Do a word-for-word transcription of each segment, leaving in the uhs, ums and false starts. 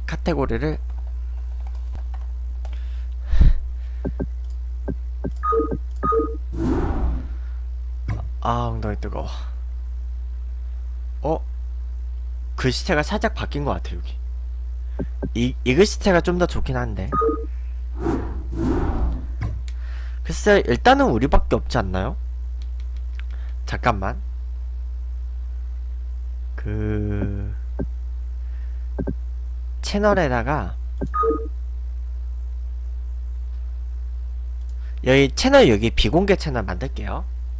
카테고리를 아 엉덩이 뜨거워. 어? 글씨체가 살짝 바뀐 것 같아. 여기 이, 이 글씨체가 좀 더 좋긴 한데 글쎄 일단은 우리밖에 없지 않나요? 잠깐만. 그... 채널에다가 여기 채널 여기 비공개 채널 만들게요.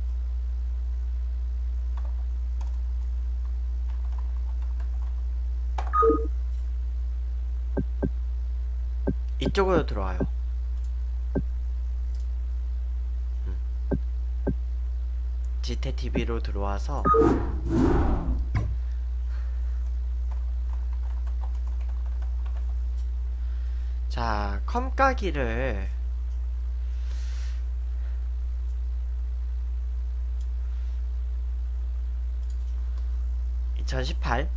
이쪽으로 들어와요. 음. 지테티비로 들어와서 자 컴까기를 이천십팔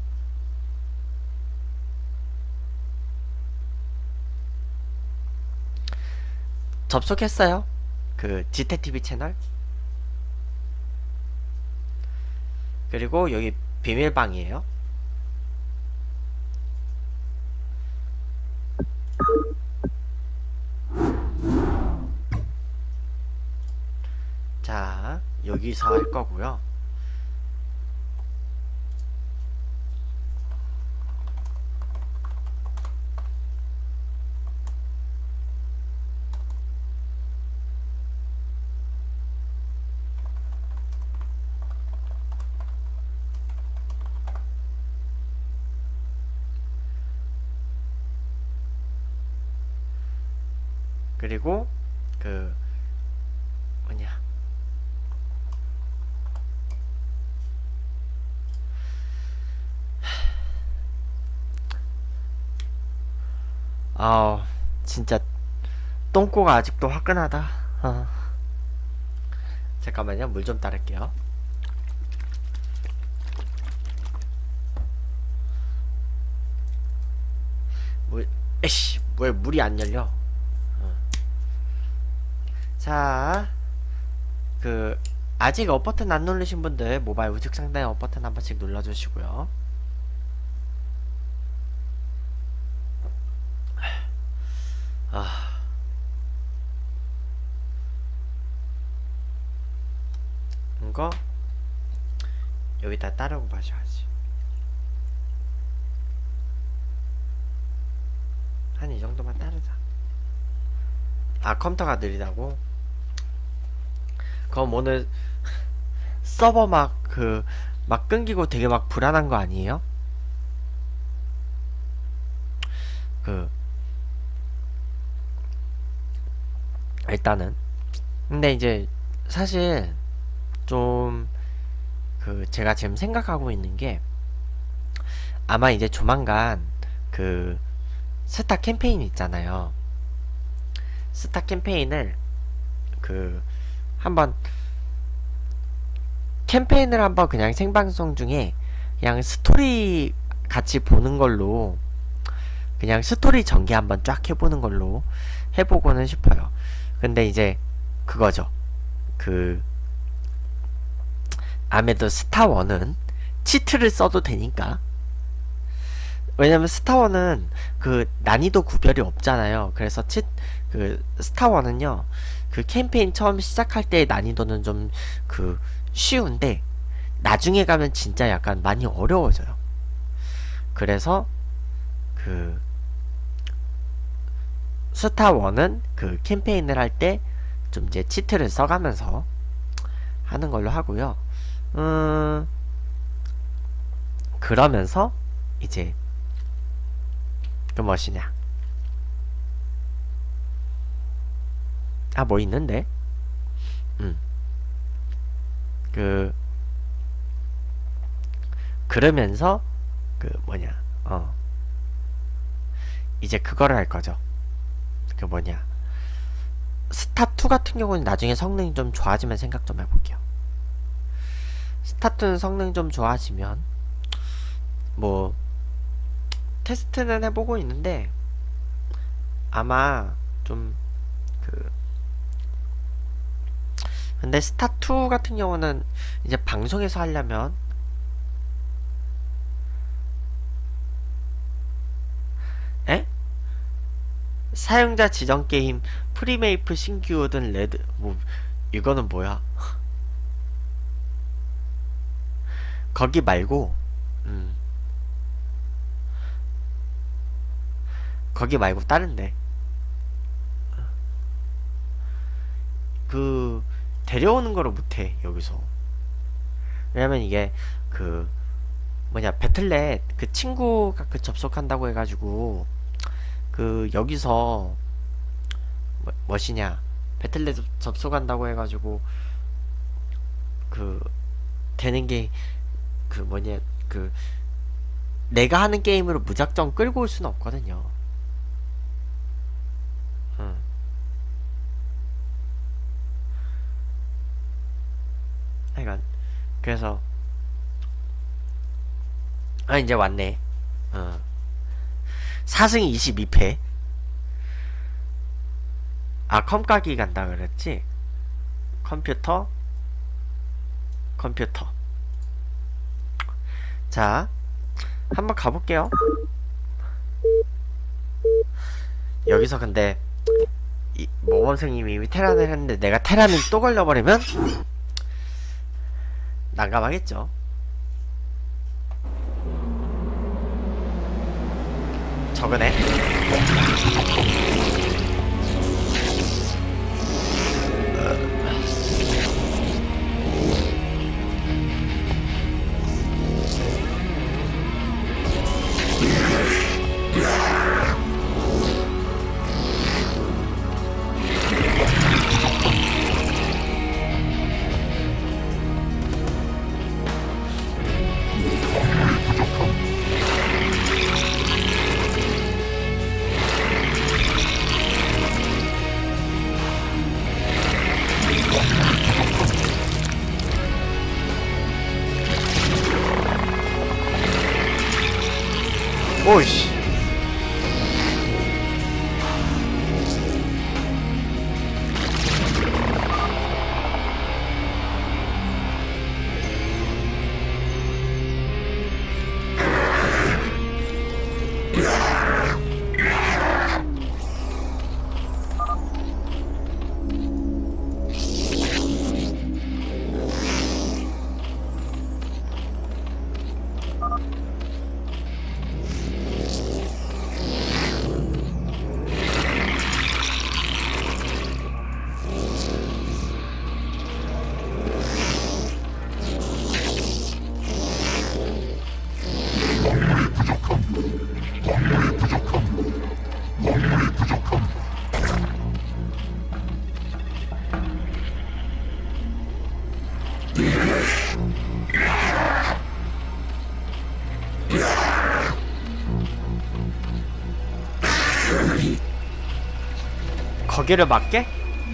접속했어요. 그 지테티비 채널. 그리고 여기 비밀방이에요. 자 여기서 할 거고요. 그리고 그 뭐냐 아 진짜 똥꼬가 아직도 화끈하다. 어. 잠깐만요. 물 좀 따를게요. 물 에이씨 왜 물이 안 열려. 어. 자 그 아직 업 버튼 안 누르신 분들 모바일 우측 상단에 업 버튼 한 번씩 눌러주시고요. 아 이거 여기다 따르고 마셔야지. 한 이 정도만 따르자. 아 컴퓨터가 느리다고? 그럼 오늘 서버 막 그 막 끊기고 되게 막 불안한 거 아니에요? 그 일단은 근데 이제 사실 좀 그 제가 지금 생각하고 있는 게 아마 이제 조만간 그 스타 캠페인 있잖아요. 스타 캠페인을 그 한번 캠페인을 한번 그냥 생방송 중에 그냥 스토리 같이 보는 걸로 그냥 스토리 전개 한번 쫙 해보는 걸로 해보고는 싶어요. 근데 이제 그거죠. 그 아무래도 스타원은 치트를 써도 되니까. 왜냐면 스타원은 그 난이도 구별이 없잖아요. 그래서 치, 그 스타원은요 그 캠페인 처음 시작할 때의 난이도는 좀 그 쉬운데 나중에 가면 진짜 약간 많이 어려워져요. 그래서 그 스타원은 그 캠페인을 할 때 좀 이제 치트를 써가면서 하는 걸로 하고요. 음 그러면서 이제 그 무엇이냐 아 뭐 있는데 음 그 그러면서 그 뭐냐 어 이제 그거를 할 거죠. 그 뭐냐 스타투 같은 경우는 나중에 성능이 좀 좋아지면 생각 좀 해볼게요. 스타투는 성능 좀 좋아지면 뭐 테스트는 해보고 있는데 아마 좀 그 근데 스타투 같은 경우는 이제 방송에서 하려면 에? 사용자 지정 게임 프리메이플 신규 오든 레드 뭐 이거는 뭐야? 거기 말고 음 거기 말고 다른데 그 데려오는 거를 못해 여기서. 왜냐면 이게 그 뭐냐 배틀넷 그 친구가 그 접속한다고 해가지고 그 여기서 뭐, 뭐시냐 배틀넷 접- 접속한다고 해가지고 그 되는 게 그 뭐냐 그 내가 하는 게임으로 무작정 끌고 올 수는 없거든요. 응. 하여간 그래서 아 이제 왔네. 어. 사 승 이십이 패. 아 컴까기 간다 그랬지? 컴퓨터 컴퓨터 자 한번 가볼게요. 여기서 근데 이 모범생님이 이미 테란을 했는데 내가 테란을 또 걸려버리면 난감하겠죠. 저거네. 오이씨. 거기를 맞게?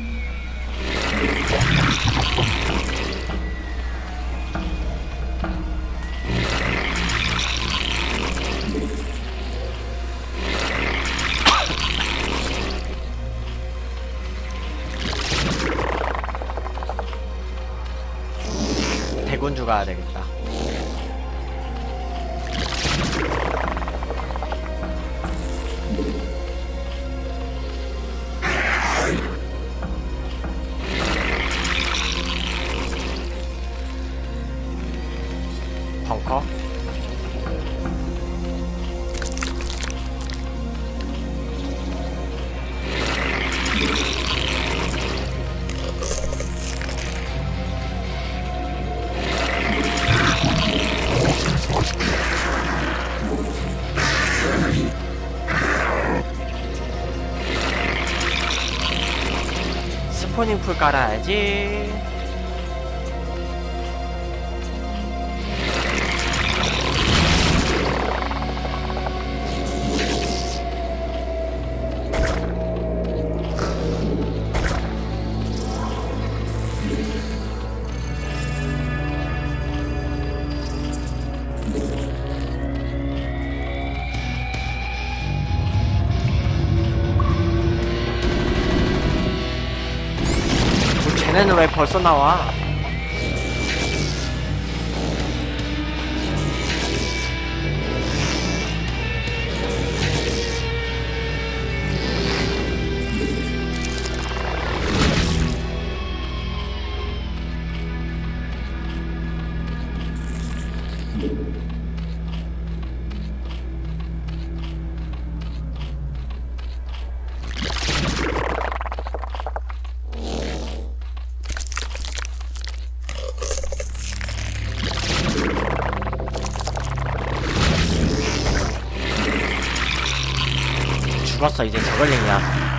대군주 가야 되겠다. 벙커? 스포닝 풀 깔아야지. 쟤네는 왜 벌써 나와? 죽었어. 이제 저걸링이야.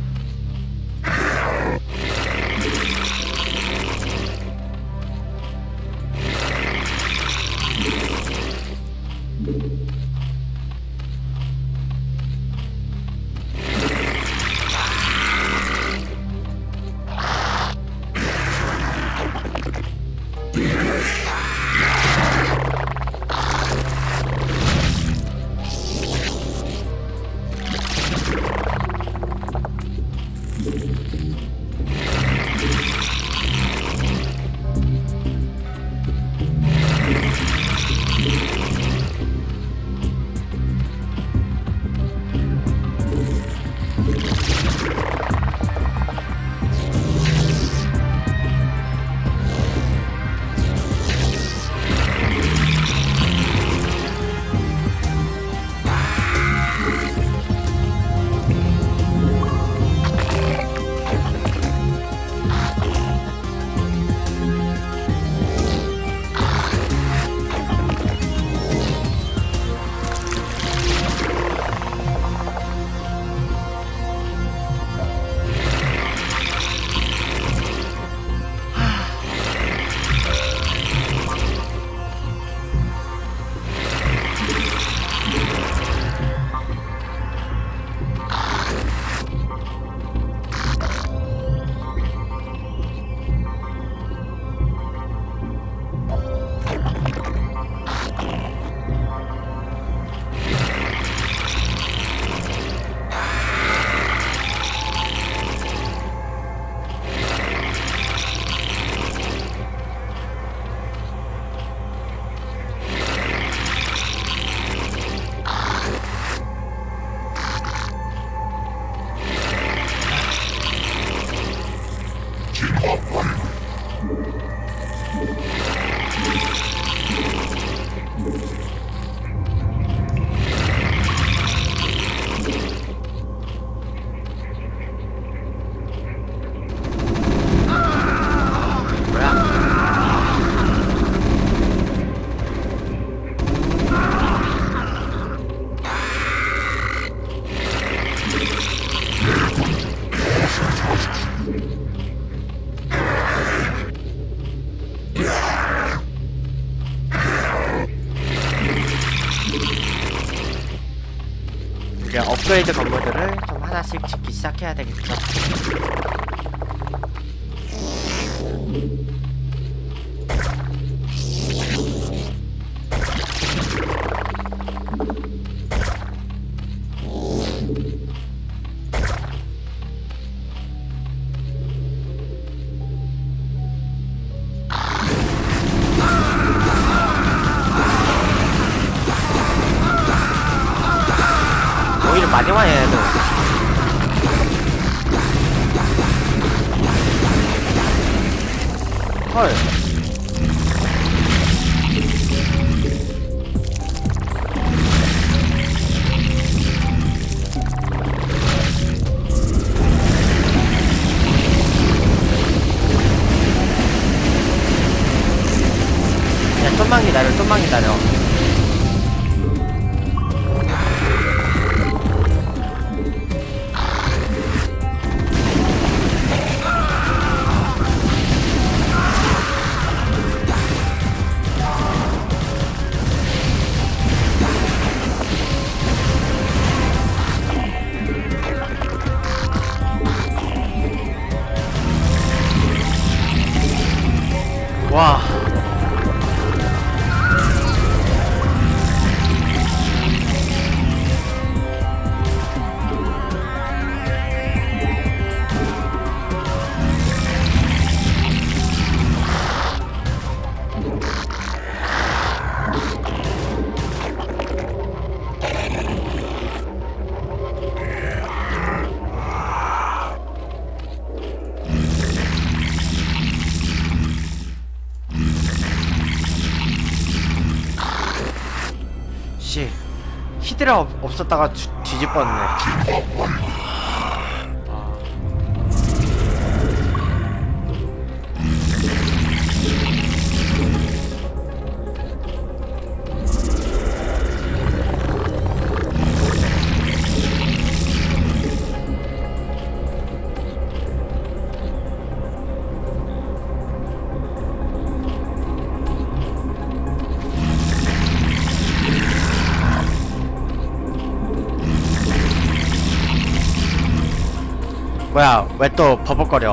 이제 업그레이드 건물들을 좀 하나씩 짓기 시작해야 되겠죠. 오히려 많이 와요 얘도. 헐. 야, 좀만 기다려, 좀만 기다려. 와. 씨, 히드라 없, 없었다가 주, 뒤집었네. 아. 뭐야, 왜 또 버벅거려?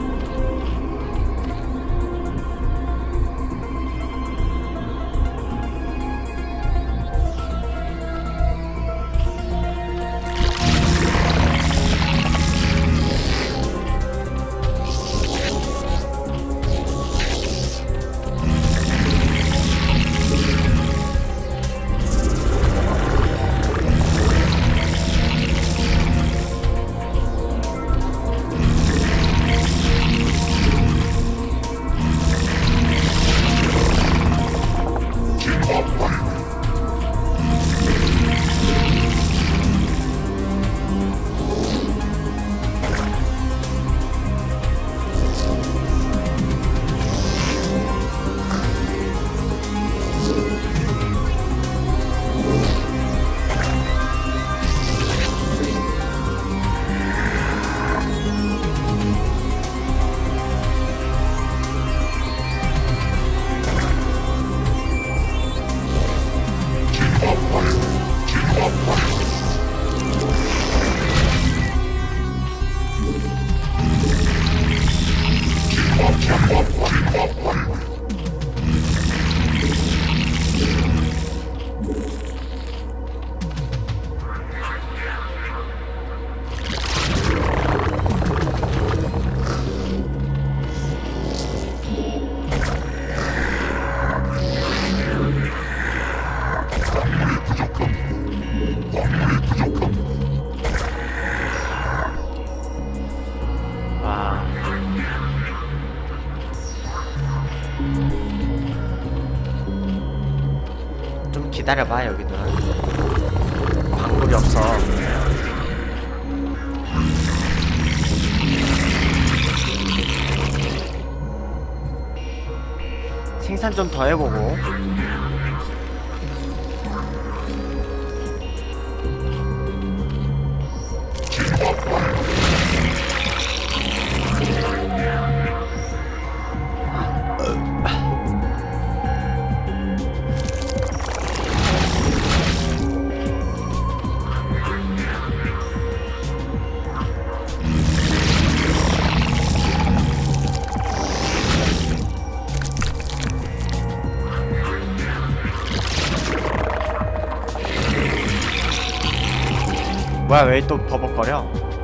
좀 기다려봐. 여기는 광물이 없어. 생산 좀 더 해보고. 뭐야, 왜 또 버벅거려?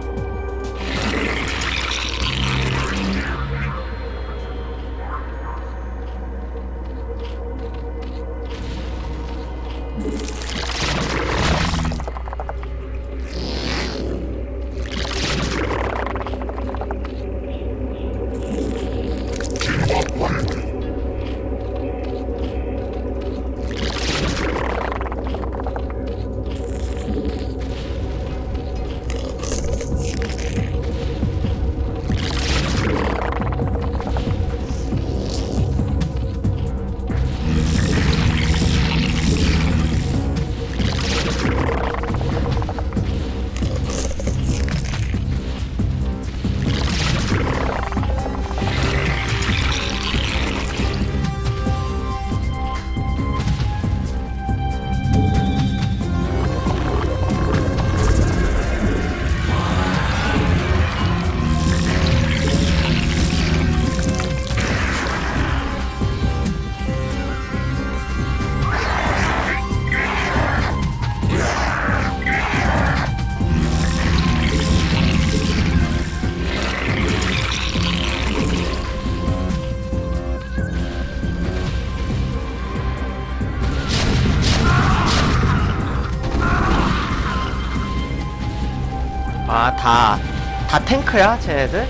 아, 다, 다 탱크야, 쟤네들?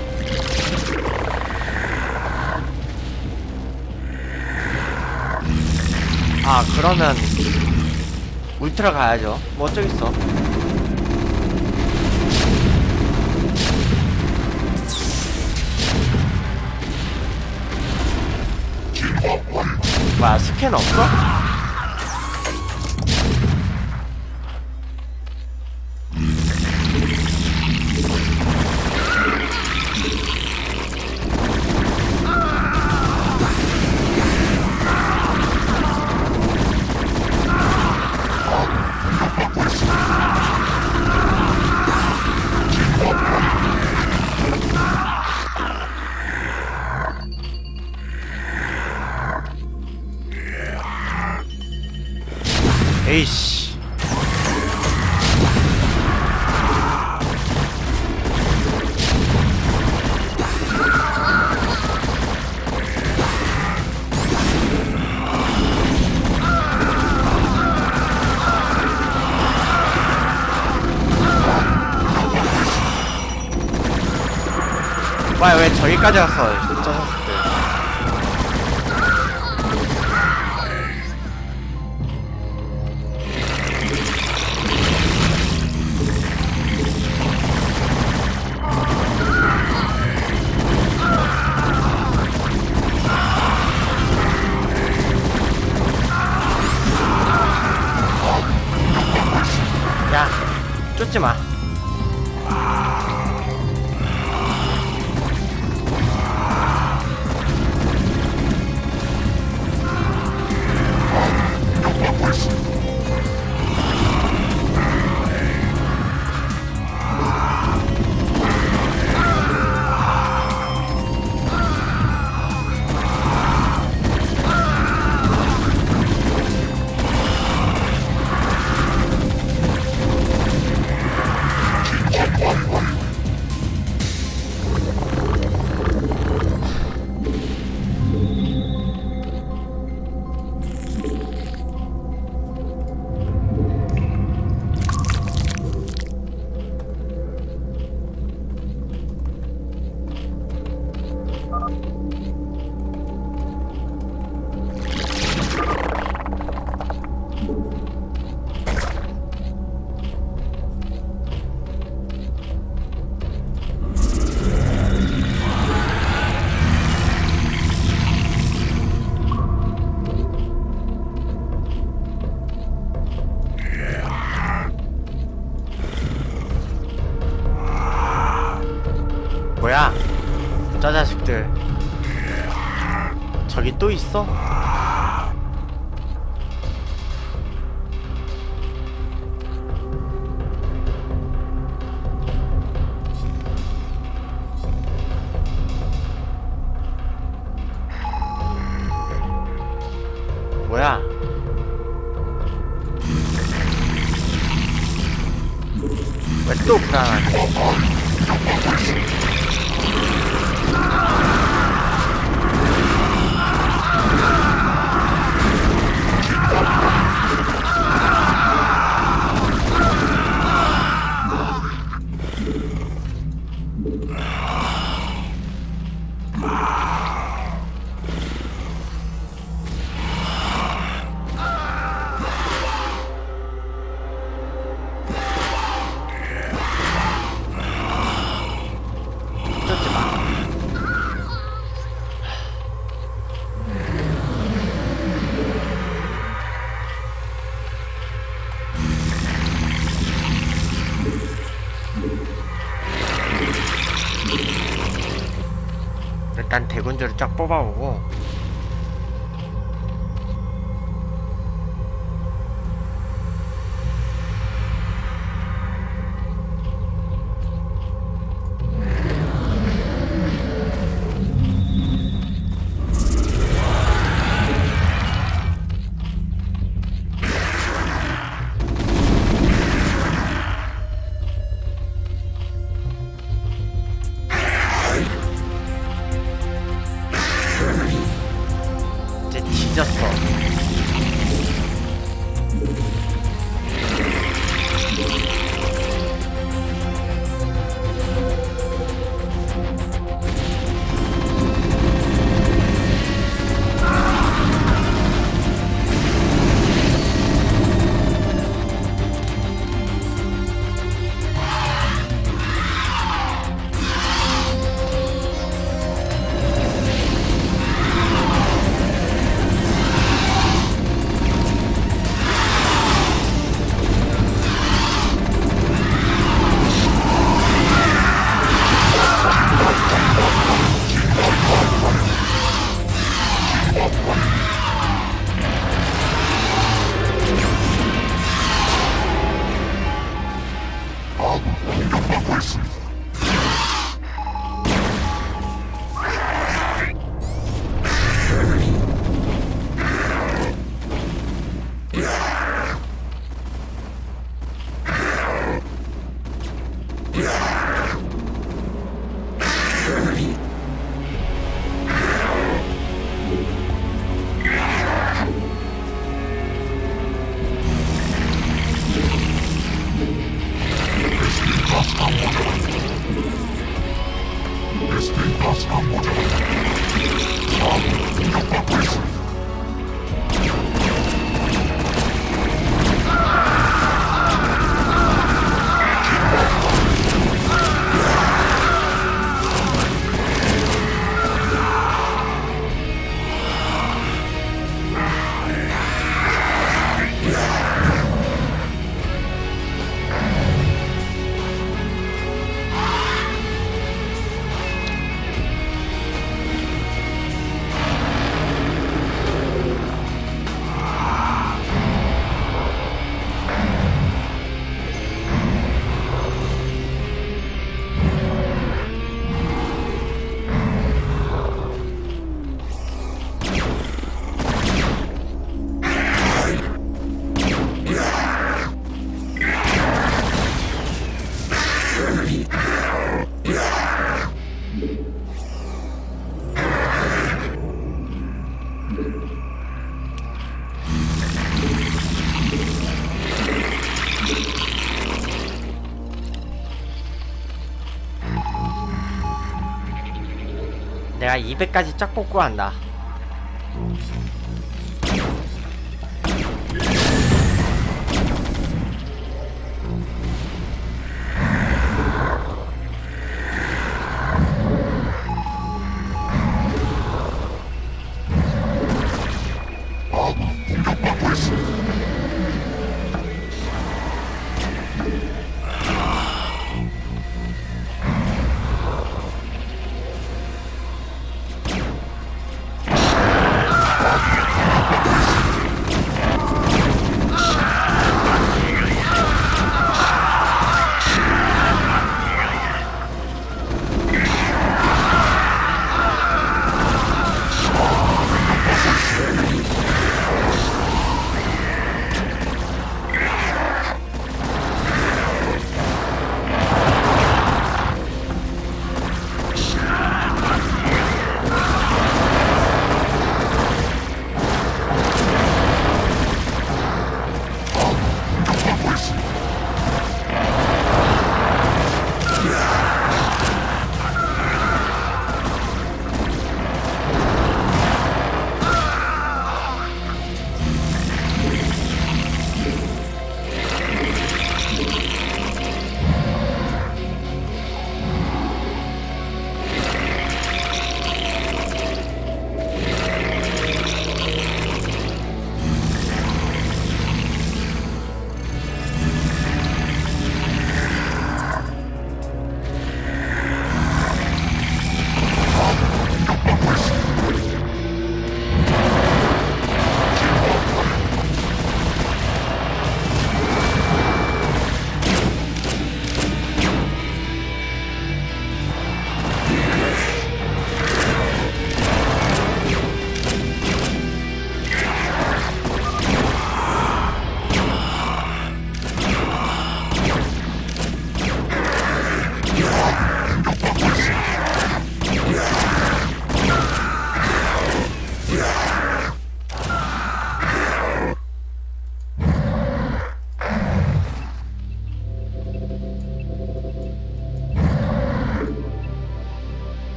아, 그러면 울트라 가야죠. 뭐 어쩌겠어. 뭐야, 스캔 없어? 에이씨. 와, 왜 저기까지 갔어? 저 녀석들. 야, 쫓지 마. 뭐야? 저 자식들. 저기 또 있어? 뭐야? 왜 또 불안하지? 일단 대군주를 쫙 뽑아오고 이제 뒤졌어. 내가 이백까지 쫙 뽑고 간다.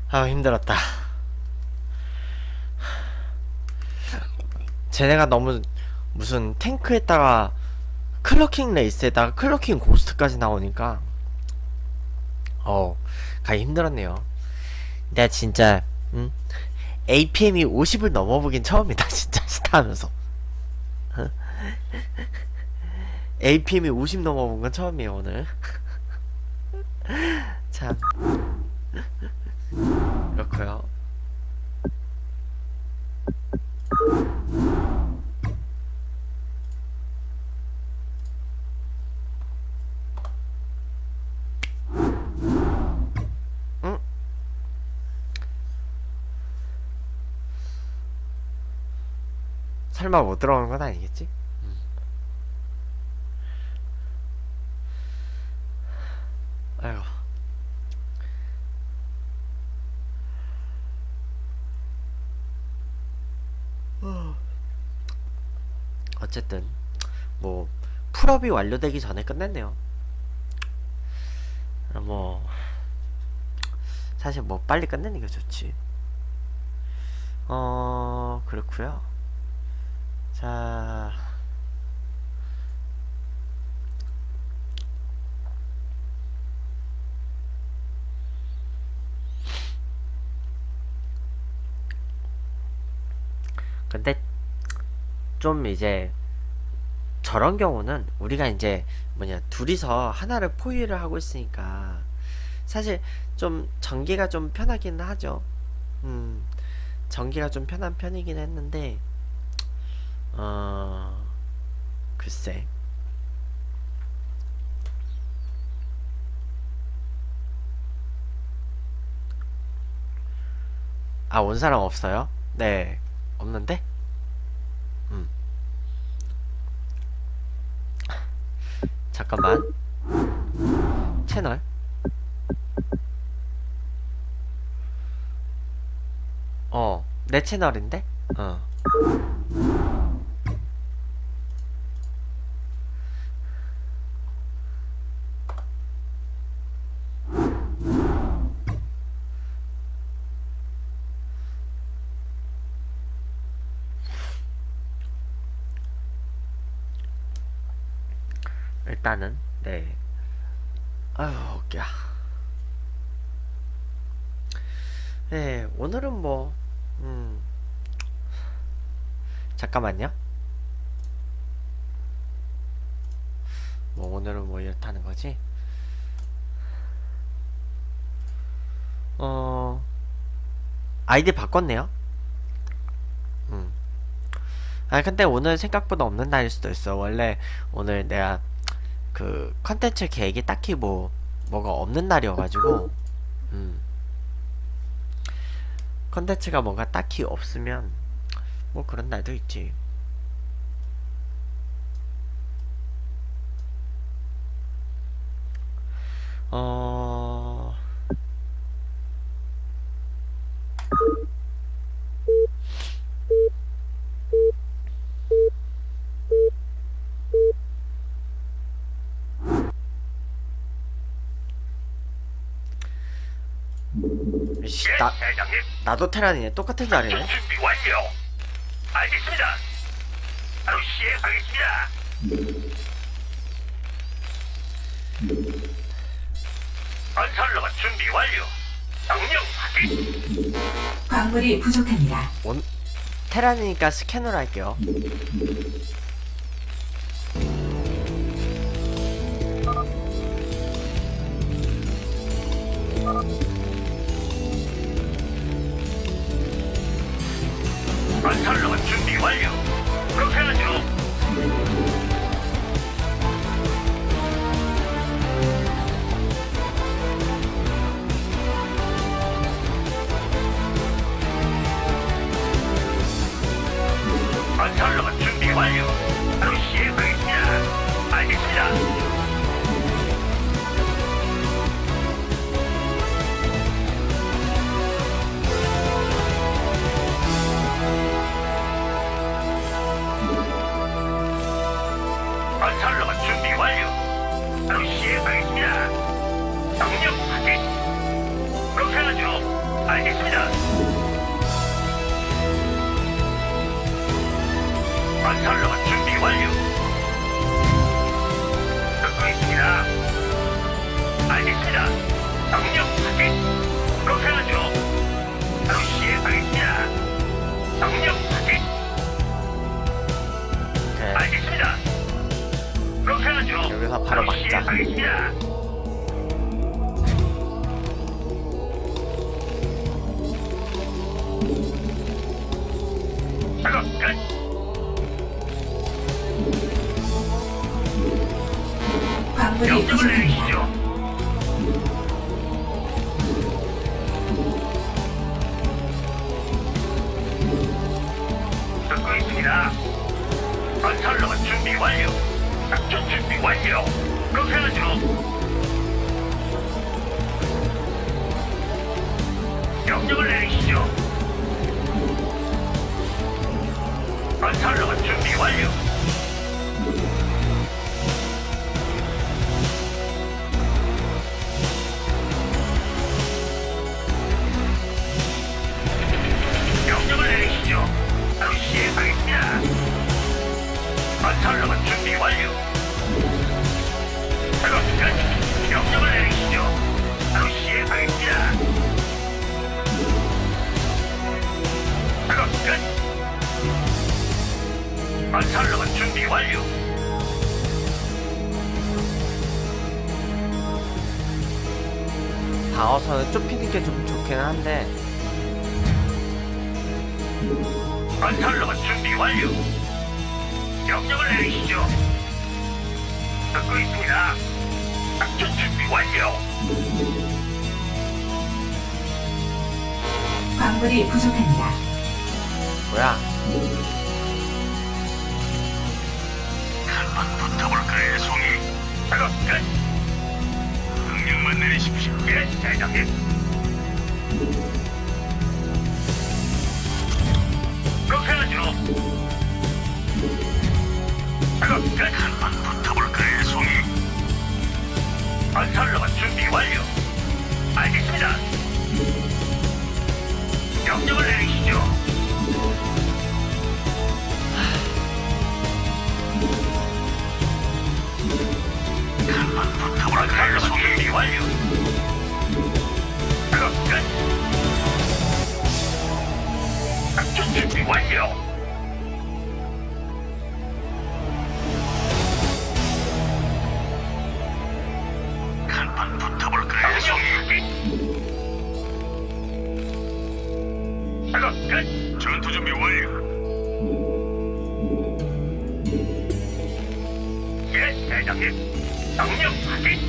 아 힘들었다. 쟤네가 너무 무슨 탱크에다가 클로킹 레이스에다가 클로킹 고스트까지 나오니까 어 가기 힘들었네요. 내가 진짜 음? 에이피엠이 오십을 넘어보긴 처음이다 진짜 스타하면서. 에이피엠이 오십 넘어본 건 처음이에요 오늘. 참 그렇고요. 응? 설마 못 들어오는 건 아니겠지? 음. 아이고. 어쨌든 뭐 풀업이 완료되기 전에 끝냈네요. 뭐 사실 뭐 빨리 끝내는 게 좋지. 어 그렇구요. 자 근데 좀 이제 저런 경우는 우리가 이제 뭐냐 둘이서 하나를 포위를 하고 있으니까 사실 좀 전기가 좀 편하긴 하죠. 음 전기가 좀 편한 편이긴 했는데 어 글쎄 아 온 사람 없어요? 네 없는데? 음 잠깐만 채널 어 내 채널인데? 어 일단은 네 아유 어깨야. 네 오늘은 뭐 음 잠깐만요. 뭐 오늘은 뭐 이렇다는 거지? 어 아이디 바꿨네요. 음. 아 근데 오늘 생각보다 없는 날일 수도 있어. 원래 오늘 내가 그 컨텐츠 계획이 딱히 뭐 뭐가 없는 날이어가지고 음 컨텐츠가 뭐가 딱히 없으면 뭐 그런 날도 있지. 어 씨, 나 나도 테란이네. 똑같은 자리네. 준비 완료. 알겠습니다. 바로 시행하겠습니다. 건설로가 준비 완료. 명령 확인. 광물이 부족합니다. 온 테란이니까 스캐너를 할게요. 건설로가 준비 완료. 그렇게 하죠. 건설로가 준비 완료. 바로 시행하겠습니다. 알겠습니다. 건설로가 준비 완료. 바로 시행하겠습니다. 명령 확인. 그렇게 하죠. 알겠습니다. 건설로봇 준비 완료. 듣고 있습니다. 알겠습니다. 명령 확인. 그렇게 하죠. 바로 시행하겠습니다. 명령 확인. 오케이. 알겠습니다. 그렇게 하죠. 여기서 바로 막자. 시행하겠습니다. 작업 끝. 광물이 명령을 부족합니다. 내리시죠. 듣고 있습니다. 건설로봇 준비 완료. 작전 준비 완료. 그렇게 하죠. 명령을 내리시죠. 건설로봇 준비 완료. 명령을 내리시죠. 바로 시행하겠습니다. 건설로봇 준비 완료. 작업 끝. 명령을 내리시죠. 바로 시행하겠습니다. 작업 끝. 건설로봇 준비 완료. 방어선을 좁히는 게 좀 좋긴 한데 건설로봇 준비 완료. 명령을 내리시죠. 듣고 있습니다. 작전 준비 완료. 광물이 부족합니다. 뭐야? 한번 붙어볼까요, 송이? 작업 끝. 명령만 내리십시오. 예, 대장님. 그렇게 하죠. 작업 끝. 한번 붙어볼까요, 송이? 건설로봇 준비 완료. 알겠습니다. 명령을 내리시죠. 한번 붙어볼까요, 송이? 준비 완료. 작업 끝. 작전 준비 완료. 한번 붙어볼까요, 송이? 작업 끝. 전투 준비 완료. 예, 대장님. 명령 확인.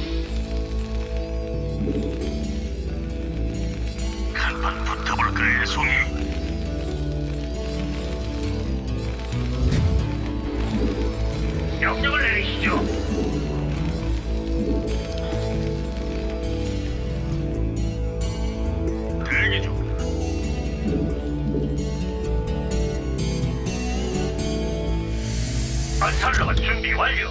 한번 붙어볼까요, 송이? 명령을 내리시죠. 대기 중. 건설로봇 준비 완료.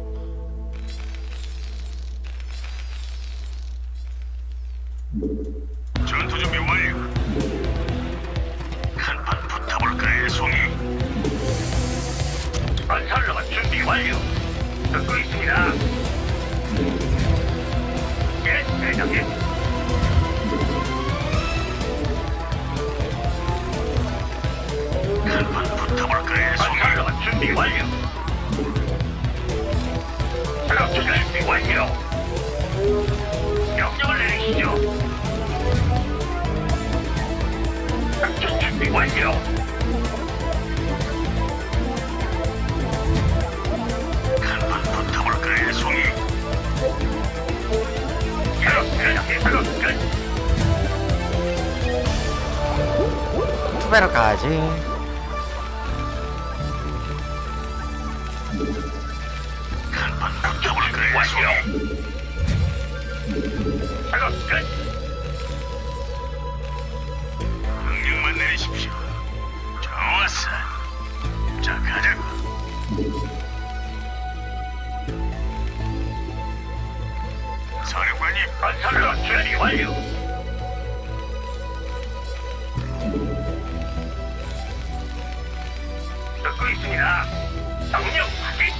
전투 준비 완료. 한판 붙어볼까요, 송이? 건설로봇 준비 완료. 듣고 있습니다. 예, 대장님. 한판 붙어볼까요, 송이? 건설로봇 준비 완료. 작업 준비 완료. 명령을 내리시죠. 작전 준비 완료. 한번 붙어볼까요, 송이? 작업 끝. 작업 끝. 투배로 가야지. 한번 붙어볼까요, 송이? 작업 끝. 명령만 내리십시오. 좋았어. 자, 가자고. 사령관님, 건설로 준비 완료. 듣고 있습니다. 명령 확인.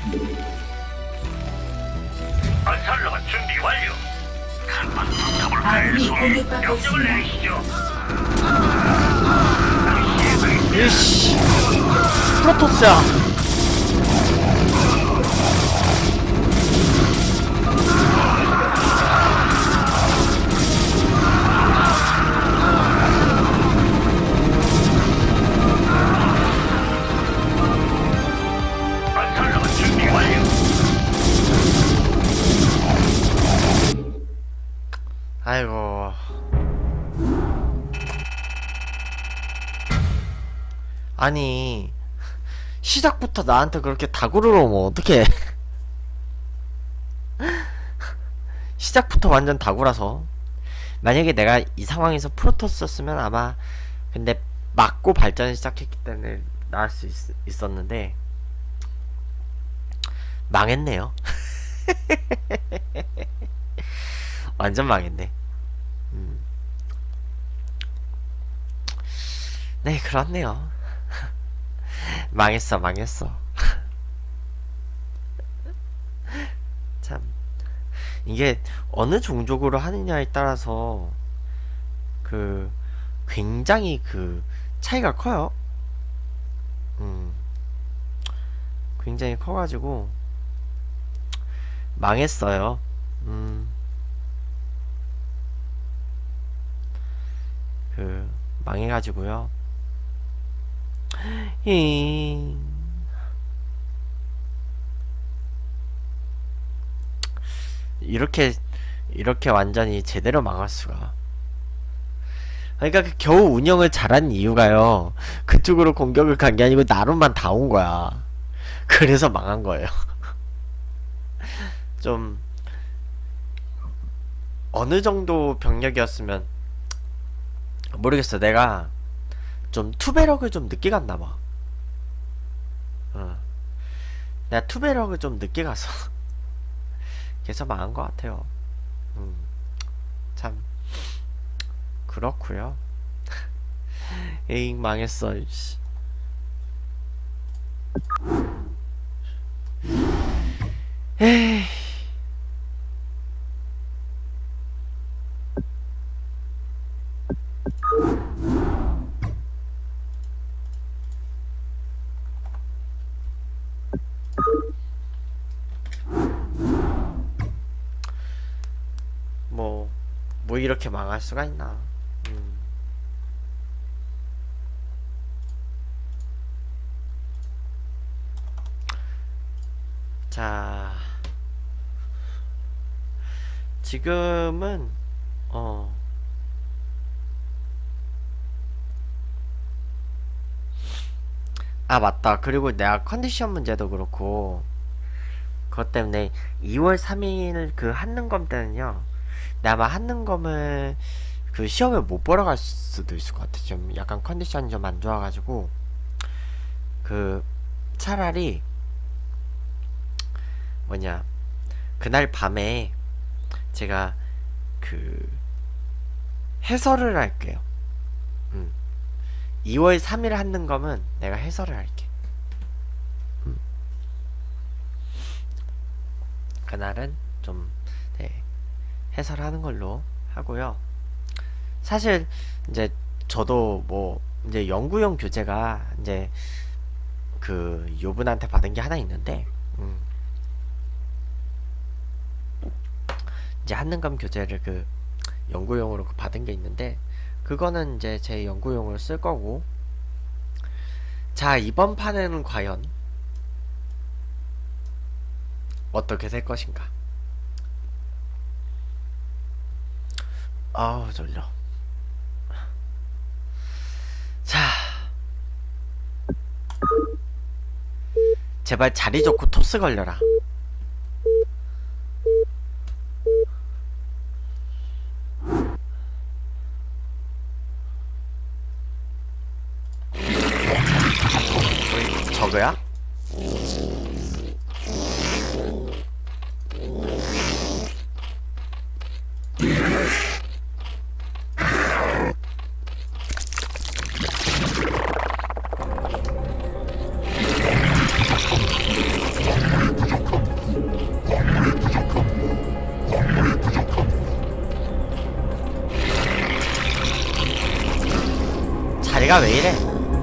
건설로봇 준비 완료. 한번 붙어볼까요, 아군이 송이? 공격받고 명령을 있습니다. 내리시죠. 바로 시행하겠습니다. 이씨 프로토스야. 건설로봇 준비 완료. 아이고. 아니 시작부터 나한테 그렇게 다구를 오면 어떡해. 시작부터 완전 다구라서. 만약에 내가 이 상황에서 프로토스였으면 아마 근데 맞고 발전을 시작했기 때문에 나을 수 있, 있었는데 망했네요. 완전 망했네. 음. 네, 그렇네요. 망했어, 망했어. 참, 이게 어느 종족으로 하느냐에 따라서 그 굉장히 그 차이가 커요. 음, 굉장히 커가지고 망했어요. 음, 그 망해가지고요. 히... 이렇게 이렇게 완전히 제대로 망할 수가. 그러니까 그 겨우 운영을 잘한 이유가요, 그쪽으로 공격을 간 게 아니고 나로만 다 온 거야. 그래서 망한 거예요. 좀 어느 정도 병력이었으면 모르겠어. 내가 좀 투배럭을 좀 늦게 갔나봐. 어. 내가 투배럭을 좀 늦게 가서 그래서 망한 것 같아요. 음. 참 그렇구요. 에잉 망했어. 이씨. 에이. 뭐, 뭐 이렇게 망할 수가 있나. 음. 자, 지금은 어 아 맞다. 그리고 내가 컨디션 문제도 그렇고 그것 때문에 이월 삼일 그 한능검 때는요, 내가 아마 한능검을 그 시험을 못 보러 갈 수도 있을 것 같아. 좀 약간 컨디션이 좀 안 좋아가지고 그 차라리 뭐냐, 그날 밤에 제가 그 해설을 할게요. 음. 이월 삼일 한능검은 내가 해설을 할게. 음. 그날은 좀 네, 해설하는 걸로 하고요. 사실 이제 저도 뭐 이제 연구용 교재가 이제 그 요분한테 받은 게 하나 있는데, 음. 이제 한능검 교재를 그 연구용으로 그 받은 게 있는데, 그거는 이제 제 연구용으로 쓸 거고. 자, 이번 판에는 과연 어떻게 될 것인가. 아우 졸려. 자, 제발 자리 좋고 토스 걸려라. 저거야? 얘가 왜 이래?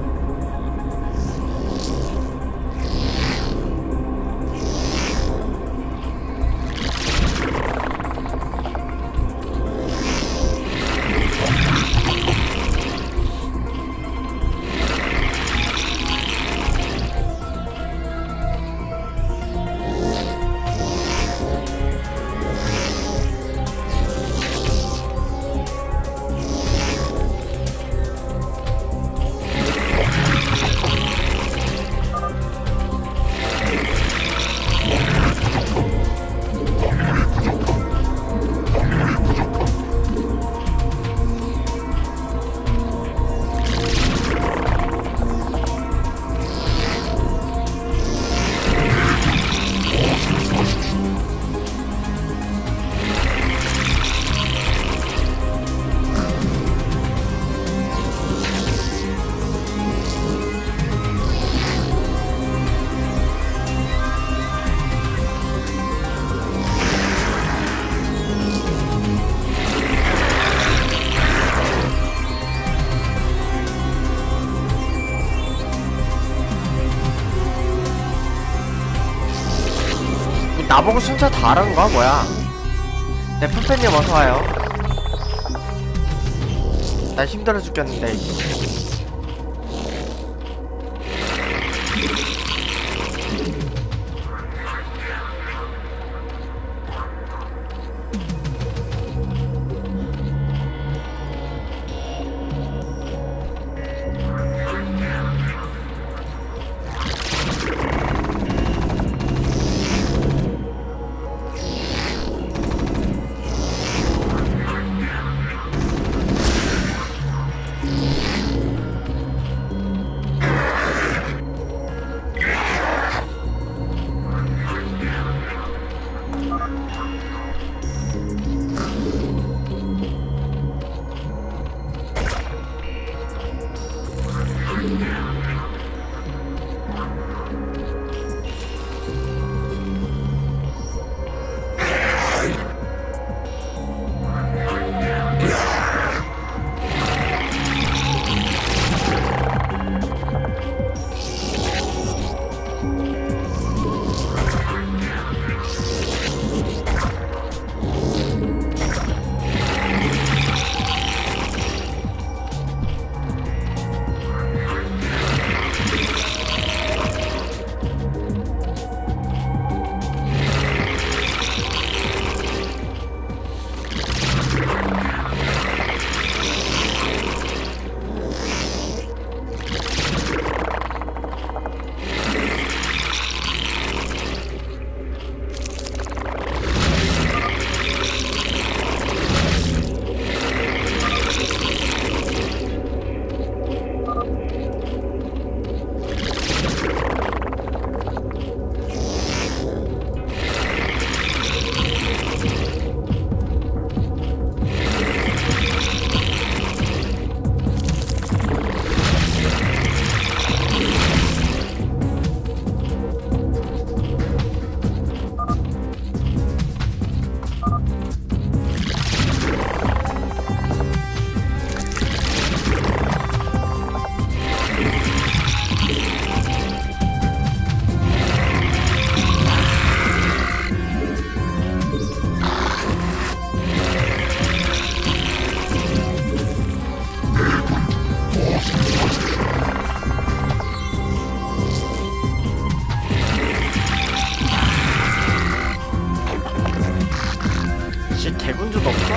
나보고 순서 다른 거야 뭐야? 네, 푸페님 어서와요. 나 힘들어 죽겠는데. 대군주도 없어.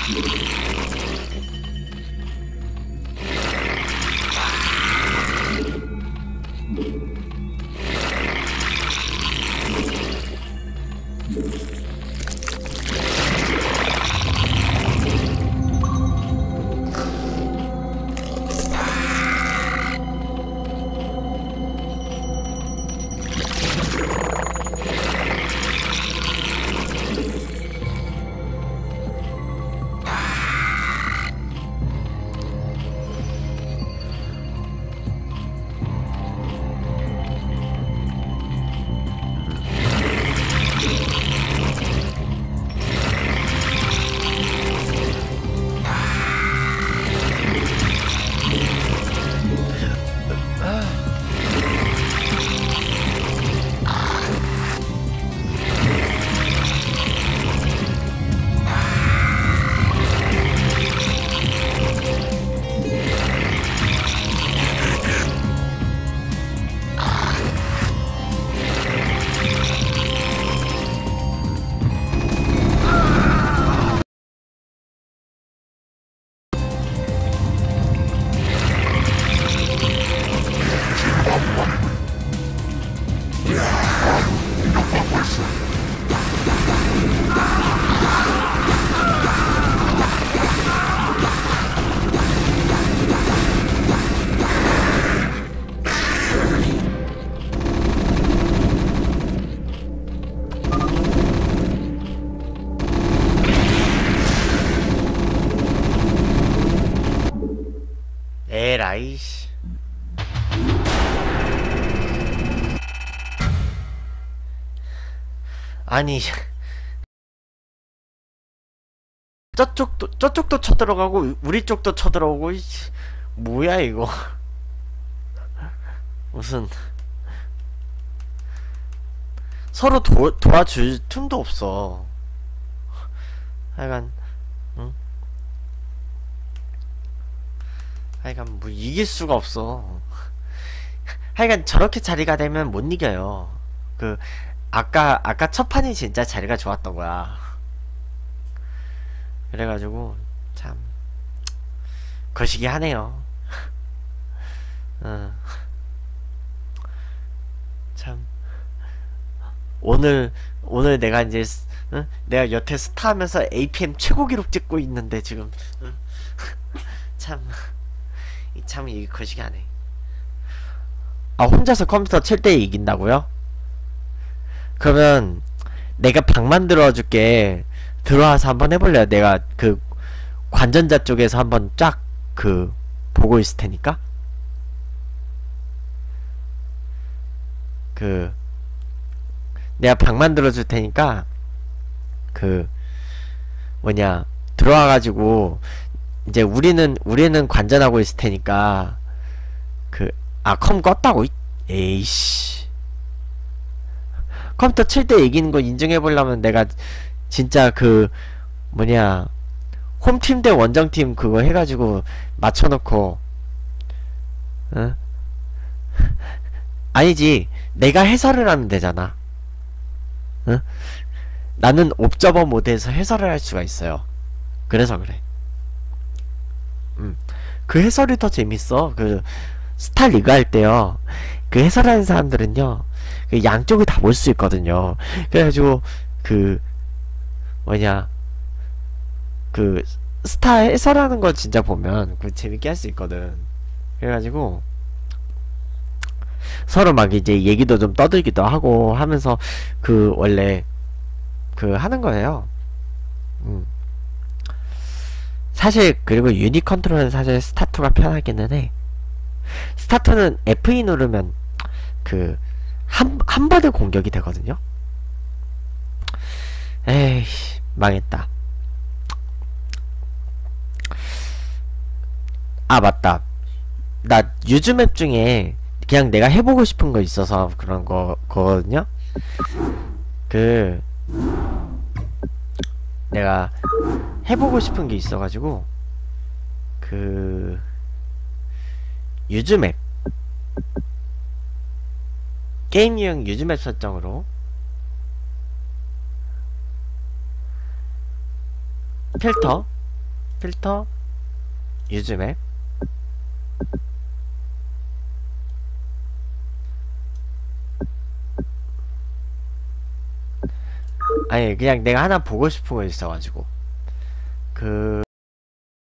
에라이씨. 아니 저쪽도 저쪽도 쳐들어가고 우리 쪽도 쳐들어오고. 이씨, 뭐야 이거. 무슨 서로 도, 도와줄 틈도 없어. 하여간 응? 하여간 뭐 이길 수가 없어. 하여간 저렇게 자리가 되면 못 이겨요. 그 아까 아까 첫 판이 진짜 자리가 좋았던 거야. 그래가지고 참 거시기 하네요. 어. 참 오늘 오늘 내가 이제 응? 내가 여태 스타 하면서 에이피엠 최고 기록 찍고 있는데 지금 응? 참 참 이게 거시기 하네. 아, 혼자서 컴퓨터 칠 때 이긴다고요? 그러면 내가 방 만들어 줄게. 들어와서 한번 해볼래요? 내가 그 관전자 쪽에서 한번 쫙 그 보고 있을 테니까. 그 내가 방 만들어 줄 테니까 그 뭐냐 들어와 가지고 이제 우리는 우리는 관전하고 있을 테니까 그 아 컴 껐다고. 에이씨, 컴퓨터 칠 때 이기는 거 인증해 보려면 내가 진짜 그 뭐냐 홈팀 대 원정팀 그거 해가지고 맞춰놓고 어? 아니지, 내가 해설을 하면 되잖아. 어? 나는 옵저버 모드에서 해설을 할 수가 있어요. 그래서 그래. 음. 그 해설이 더 재밌어. 그 스타 리그 할 때요, 그 해설하는 사람들은요 그 양쪽을 다 볼 수 있거든요. 그래가지고 그 뭐냐 그 스타 해설하는 거 진짜 보면 그 재밌게 할 수 있거든. 그래가지고 서로 막 이제 얘기도 좀 떠들기도 하고 하면서 그 원래 그 하는 거예요. 음. 사실 그리고 유닛 컨트롤은 사실 스타투가 편하기는 해. 스타투는 에프이 누르면 그 한 한 번에 공격이 되거든요. 에이씨, 망했다. 아 맞다, 나 유즈맵 중에 그냥 내가 해보고 싶은 거 있어서 그런 거 거든요. 그 내가 해보고 싶은 게 있어가지고 그 유즈맵 게임 유형 유즈맵 설정으로 필터 필터 유즈맵. 아니 그냥 내가 하나 보고 싶은 거 있어가지고 그